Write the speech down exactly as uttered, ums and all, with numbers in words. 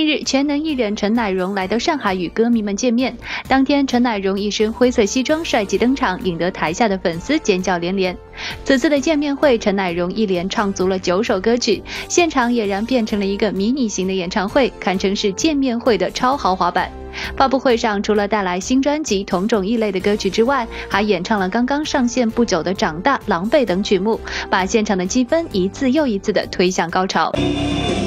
近日，全能艺人陈乃荣来到上海与歌迷们见面。当天，陈乃荣一身灰色西装帅气登场，引得台下的粉丝尖叫连连。此次的见面会，陈乃荣一连唱足了九首歌曲，现场俨然变成了一个迷你型的演唱会，堪称是见面会的超豪华版。发布会上，除了带来新专辑《同种异类》的歌曲之外，还演唱了刚刚上线不久的《长大》《狼狈》等曲目，把现场的气氛一次又一次的推向高潮。